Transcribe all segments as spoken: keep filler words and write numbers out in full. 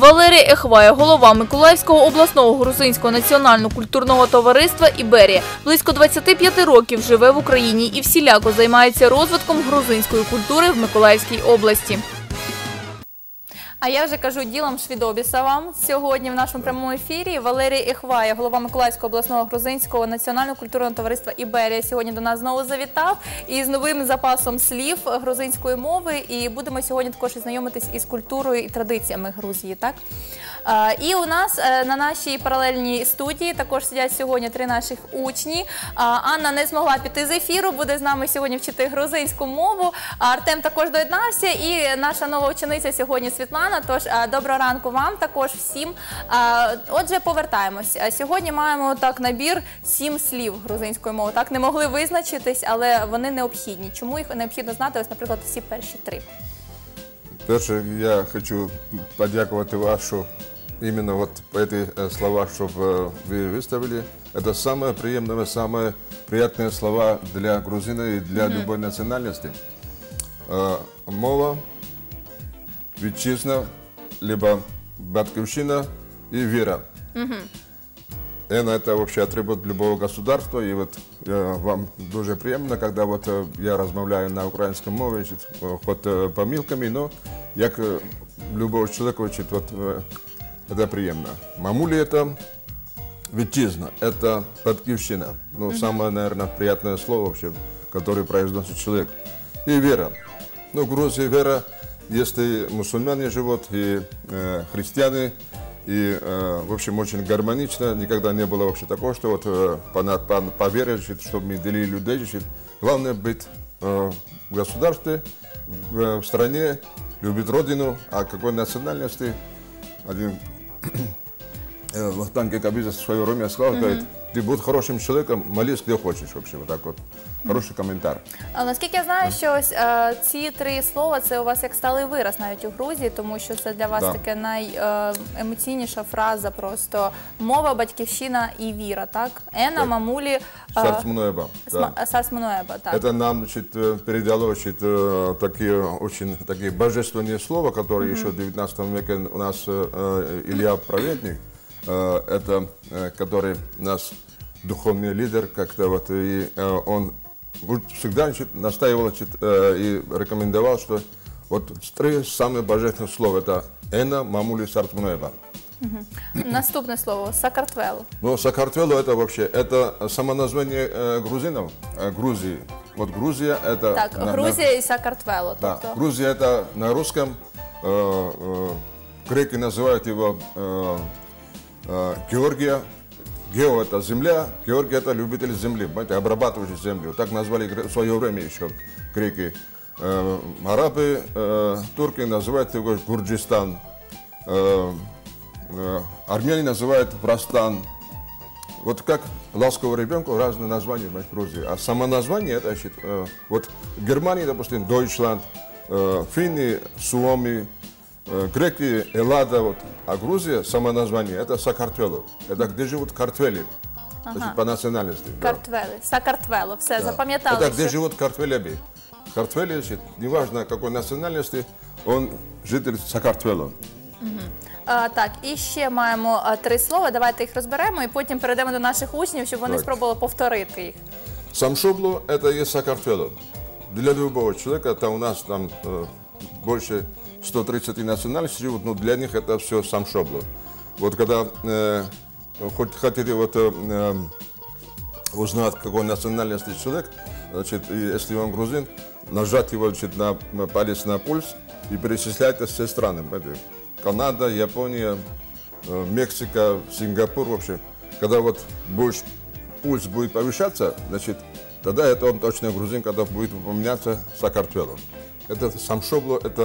Валерій Ехвая, голова Миколаївського обласного грузинського національно-культурного товариства «Іберія». Близько двадцяти п'яти років живе в Україні і всіляко займається розвитком грузинської культури в Миколаївській області. А я вже кажу ділом швідобіса вам. Сьогодні в нашому прямому ефірі Валерій Ехвая, голова Миколаївського обласного грузинського національного культурного товариства «Іберія», сьогодні до нас знову завітав із новим запасом слів грузинської мови. І будемо сьогодні також знайомитись із культурою і традиціями Грузії, так? І у нас на нашій паралельній студії також сидять сьогодні три наших учні. Анна не змогла піти з ефіру, буде з нами сьогодні вчити грузинську мову. Артем також доєднався і наша нова учениця сьогодні Світлана. Тож, доброго ранку вам також всім. Отже, повертаємось. Сьогодні маємо так набір сім слів грузинської мови. Так, не могли визначитись, але вони необхідні. Чому їх необхідно знати? Ось, наприклад, всі перші три. Перше, я хочу подякувати вас, що іменно вот эти слова, щоб ви виставили. Это самые приемлемые, самые приятные слова для грузина и для mm-hmm. любой национальности. Мова, вітчизна, либо батьківщина и вера. Mm-hmm. Это вообще атрибут любого государства. И вот вам дуже приємно, когда вот я розмовляю на українському мові, хоть помилками, но як любого человека, вот, это приємно. Мамулі это вітчизна, это батьківщина. Ну, mm-hmm. самое, наверное, приятное слово вообще, которое произносит человек. И вера. Ну, в Грузии вера. Если мусульмане живут, и э, христиане, и, э, в общем, очень гармонично, никогда не было вообще такого, что вот э, по, по, по вере, чтобы мы делили людей, главное быть э, в государстве, в, в стране, любить родину, а какой национальности, один э, Вахтанг Кикабидзе в свое время сказал, mm-hmm. говорит, ты будь хорошим человеком, молись где хочешь вообще, вот так вот. Хороший коментар. А, наскільки я знаю, що ось а, ці три слова, це у вас як сталий вираз навіть у Грузії, тому що це для вас да. таке найемоційніша фраза просто мова, батьківщина і віра, так? Ена, так. мамулі... Сарсмунуеба. Да. Сарсмунуеба, так. Это нам, значит, передало, значит, такие очень такие божественные слова, которые mm-hmm. еще в девятнадцатом веке у нас э, Илья Праведник, э, это, э, который нас духовный лидер, как-то вот, и э, он всегда, значит, настаивал, значит, э, и рекомендовал, что вот три самые божественных слова. Это Ена, Мамули, Сартмунеба. Угу. Наступное слово – Сакартвело. Ну, Сакартвело это вообще, это самоназвание э, грузинов, э, Грузии. Вот Грузия это... Так, на, Грузия на, и Сакартвело. Да, тобто. Грузия это на русском, э, э, греки называют его э, э, Георгия. Гео – это земля, Георгий – это любитель земли, понимаете, обрабатывающий землю. Так назвали в свое время еще греки. Э, арабы, э, турки называют его Гурджистан. Э, э, армяне называют Врастан. Вот как ласковому ребенку разные названия в Грузии. А само название – это, значит, э, вот в Германии, допустим, Deutschland, э, финны, Суоми, греки, Эллада, вот, а Грузия, само название, это Сакартвело. Это где живут картвели, ага. значит, по национальности. Картвели, да. Сакартвело, все, да. запам'ятали. Это где живут картвеляби. Картвели, значит, неважно какой национальности, он житель Сакартвело. Угу. А, так, і ще маємо а, три слова, давайте їх розберемо і потім перейдемо до наших учнів, щоб вони так. спробували повторити їх. Самшобло – это есть Сакартвело. Для любого человека, это у нас там э, больше сто тридцать национальностей живут, но для них это все самшобло. Вот когда э, хоть хотите вот, э, узнать, какой национальности человек, значит, если он грузин, нажать его, значит, на палец на пульс и перечислять все страны. Канада, Япония, э, Мексика, Сингапур вообще. Когда вот будешь, пульс будет повышаться, значит, тогда это он точно грузин, когда будет упоминаться Сакартвело. Это самшобло, это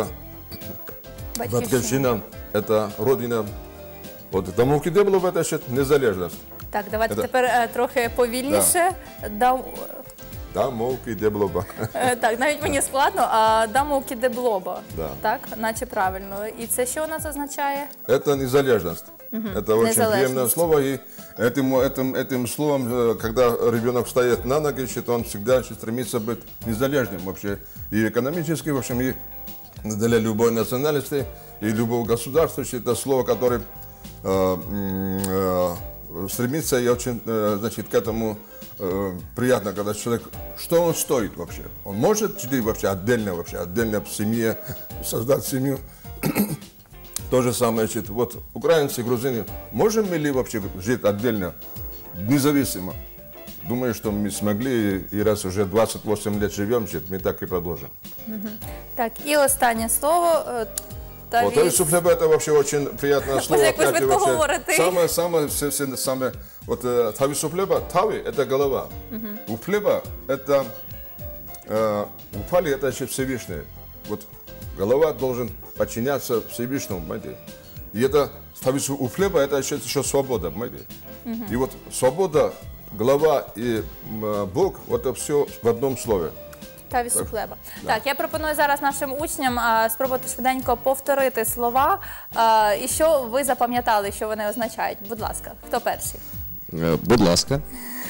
батьківщина, это родина. От тому де було б это ще незалежність. Так, давайте это... тепер е, трохи повільніше. Да. Дам... Дамовки де було б. Е, так, навіть мені складно, а дамовки де було б. Да. Так, наче правильно. І це що у нас означає? Это незалежность. Угу. Это очень приемное слово. И этим, этим, этим словом, когда ребенок встает на ноги, он всегда стремится быть незалежным вообще. И экономически, в общем, и для любой национальности и любого государства. Это слово, которое э, э, стремится и очень, э, значит, к этому э, приятно, когда человек, что он стоит вообще? Он может жить вообще отдельно, вообще отдельно в семье, создать семью. То же самое, значит, вот украинцы, грузины, можем ли вообще жить отдельно, независимо? Думаю, что мы смогли, и раз уже двадцять вісім лет живем, мы так и продолжим. Так, і останнє слово. е, Таві... Вот таві суфлеба, это вообще очень приятное слово. як ви опять, швидко вообще, говорите. Самое, самое, все, все, самое, вот э, таві суфлеба, тави это голова, у хлеба это, э, у пали это еще Всевышний. Вот голова должен подчиняться Всевышнему, понимаете? И это, таві у хлеба это еще, еще свобода, понимаете? И вот свобода, голова и э, Бог, вот это все в одном слове. Таві суфлеба. Так, я пропоную зараз нашим учням а, спробувати швиденько повторити слова. А, і що ви запам'ятали, що вони означають? Будь ласка, хто перший? Е, Будь ласка.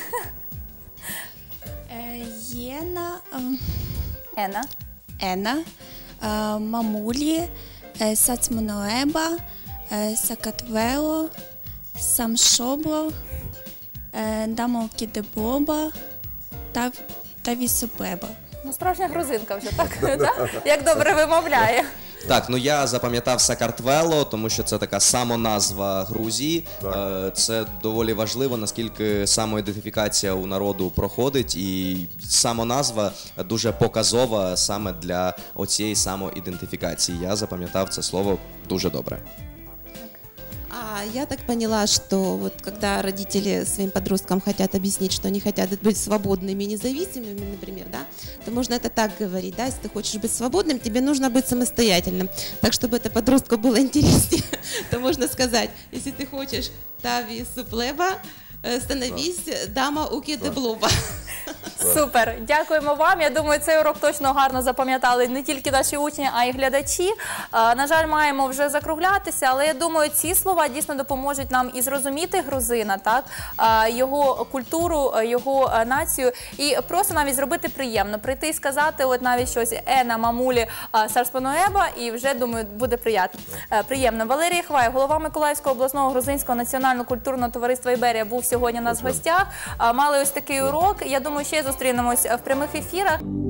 Е, Єна, е, Ена. Ена, е, Мамулі, е, Сацмоноеба, е, Сакатвело, Самшобло, е, Дамокідебоба, Тав, Тавісоплеба. Ну, справжня грузинка вже, так? Так? Як добре вимовляє. Так, ну я запам'ятав Сакартвело, тому що це така самоназва Грузії. Е, Це доволі важливо, наскільки самоідентифікація у народу проходить, і самоназва дуже показова саме для оцієї самоідентифікації. Я запам'ятав це слово дуже добре. А я так поняла, что вот когда родители своим подросткам хотят объяснить, что они хотят быть свободными и независимыми, например, да, то можно это так говорить, да, если ты хочешь быть свободным, тебе нужно быть самостоятельным. Так, чтобы это подростку было интереснее, то можно сказать, если ты хочешь тави суплеба, э, становись дама уки деблоба. Супер, дякуємо вам. Я думаю, цей урок точно гарно запам'ятали не тільки наші учні, а й глядачі. А, на жаль, маємо вже закруглятися, але я думаю, ці слова дійсно допоможуть нам і зрозуміти грузина, так, а, його культуру, його а, націю, і просто навіть зробити приємно, прийти і сказати, от навіть щось Ена, Мамулі, а, Сарспаноеба, і вже, думаю, буде приємно. приємно. Валерій Хвай, голова Миколаївського обласного грузинського національного культурного товариства «Іберія», був сьогодні у нас в гостях. А, мали ось такий урок. Я думаю, ще зустрінемось в прямих ефірах.